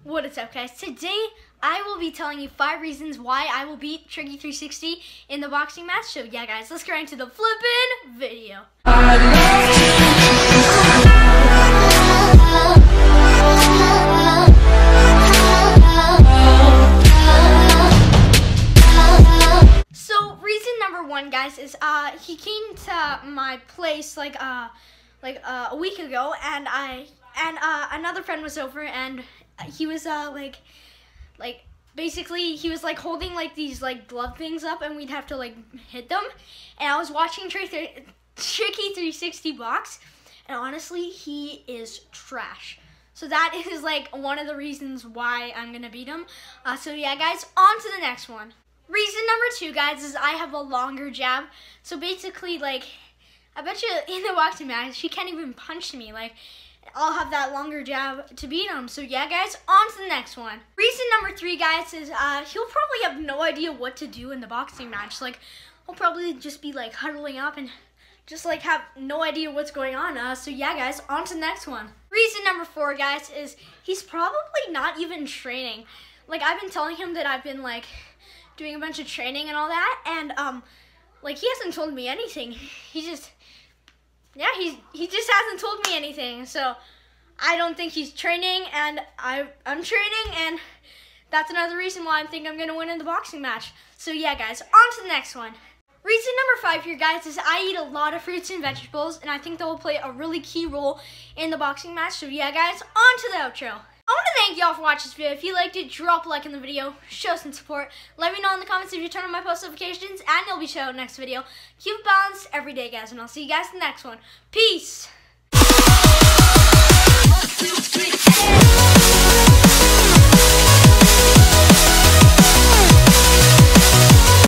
What is up, guys? Today I will be telling you 5 reasons why I will beat Tricky360 in the boxing match. So yeah, guys, let's get right into the flippin' video. So reason number 1, guys, is he came to my place like a week ago, and another friend was over, and he was basically he was holding these glove things up, and we'd have to hit them. And I was watching Tricky360 box, and honestly, he is trash. So that is one of the reasons why I'm gonna beat him. So yeah, guys, on to the next one. Reason number 2, guys, is I have a longer jab. So basically, I bet you in the boxing match, he can't even punch me. I'll have that longer jab to beat him. So yeah, guys, on to the next one. Reason number 3, guys, is he'll probably have no idea what to do in the boxing match. He'll probably just be huddling up and just have no idea what's going on. So yeah, guys, on to the next one. Reason number 4, guys, is he's probably not even training. I've been telling him that I've been doing a bunch of training and all that, and he hasn't told me anything. He just hasn't told me anything. So I don't think he's training, and I'm training, and that's another reason why I think I'm gonna win in the boxing match. So yeah, guys, on to the next one. Reason number 5 here, guys, is I eat a lot of fruits and vegetables, and I think that will play a really key role in the boxing match. So yeah, guys, on to the outro. I want to thank y'all for watching this video. If you liked it, drop a like in the video, show some support. Let me know in the comments if you turn on my post notifications, and you'll be shown in the next video. Keep it balanced every day, guys, and I'll see you guys in the next one. Peace! 1, 2, 3,